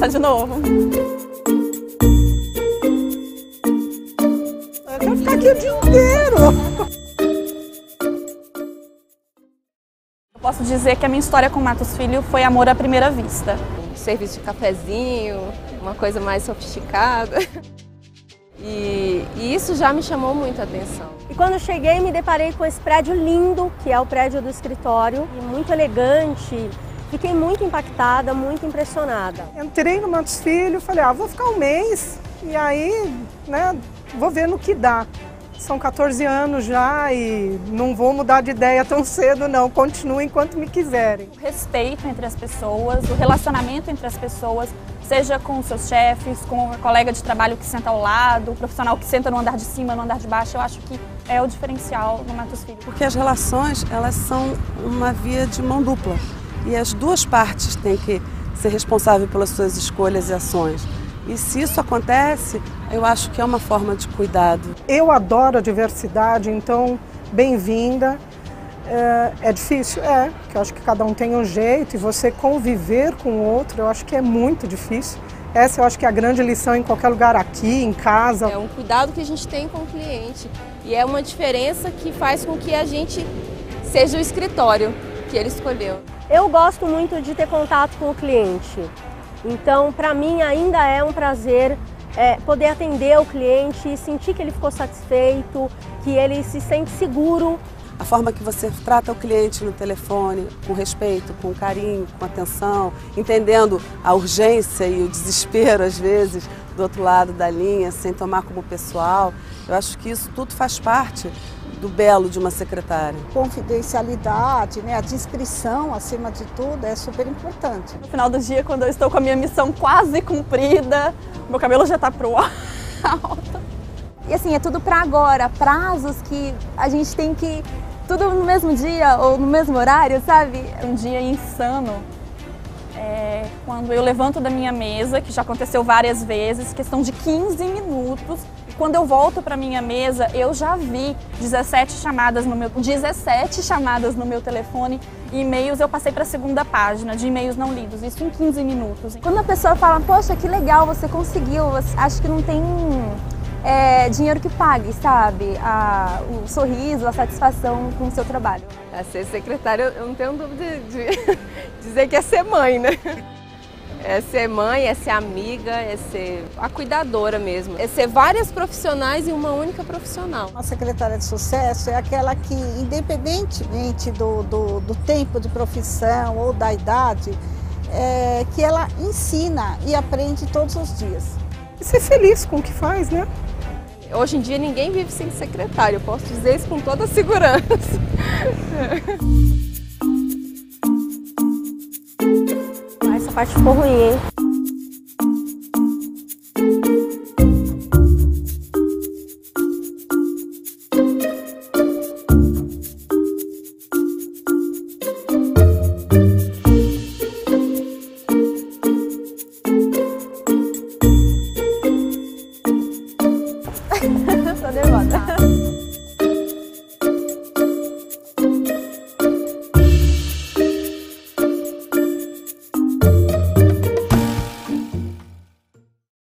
de novo. Eu quero ficar aqui o dia inteiro. Eu posso dizer que a minha história com Matos Filho foi amor à primeira vista. Serviço de cafezinho, uma coisa mais sofisticada. E isso já me chamou muito a atenção. E quando eu cheguei, me deparei com esse prédio lindo, que é o prédio do escritório, muito elegante. Fiquei muito impactada, muito impressionada. Entrei no Matos Filho, falei, vou ficar um mês e aí, né, vou ver no que dá. São 14 anos já e não vou mudar de ideia tão cedo não, continuo enquanto me quiserem. O respeito entre as pessoas, o relacionamento entre as pessoas, seja com os seus chefes, com a colega de trabalho que senta ao lado, o profissional que senta no andar de cima, no andar de baixo, eu acho que é o diferencial no Matos Filho. Porque as relações, elas são uma via de mão dupla e as duas partes têm que ser responsáveis pelas suas escolhas e ações. E se isso acontece, eu acho que é uma forma de cuidado. Eu adoro a diversidade, então bem-vinda. É difícil? É, porque eu acho que cada um tem um jeito e você conviver com o outro, eu acho que é muito difícil. Essa eu acho que é a grande lição em qualquer lugar, aqui, em casa. É um cuidado que a gente tem com o cliente e é uma diferença que faz com que a gente seja o escritório que ele escolheu. Eu gosto muito de ter contato com o cliente. Então, para mim, ainda é um prazer poder atender o cliente e sentir que ele ficou satisfeito, que ele se sente seguro. A forma que você trata o cliente no telefone, com respeito, com carinho, com atenção, entendendo a urgência e o desespero, às vezes, do outro lado da linha, sem tomar como pessoal. Eu acho que isso tudo faz parte do belo de uma secretária. Confidencialidade, né, a discrição, acima de tudo, é super importante. No final do dia, quando eu estou com a minha missão quase cumprida, meu cabelo já está pro alto. E assim, é tudo para agora, prazos que a gente tem que... Tudo no mesmo dia ou no mesmo horário, sabe? É um dia insano. Quando eu levanto da minha mesa, que já aconteceu várias vezes, questão de 15 minutos, e quando eu volto para minha mesa, eu já vi 17 chamadas no meu telefone e e-mails eu passei para a segunda página de e-mails não lidos, isso em 15 minutos. Quando a pessoa fala, poxa, que legal, você conseguiu, acho que não tem dinheiro que pague, sabe? O sorriso, a satisfação com o seu trabalho. Ser secretária, eu não tenho dúvida de dizer que é ser mãe, né? É ser mãe, é ser amiga, é ser a cuidadora mesmo. É ser várias profissionais em uma única profissional. Uma secretária de sucesso é aquela que, independentemente do tempo de profissão ou da idade, que ela ensina e aprende todos os dias. E ser feliz com o que faz, né? Hoje em dia ninguém vive sem secretário, eu posso dizer isso com toda a segurança. Essa parte ficou ruim, hein?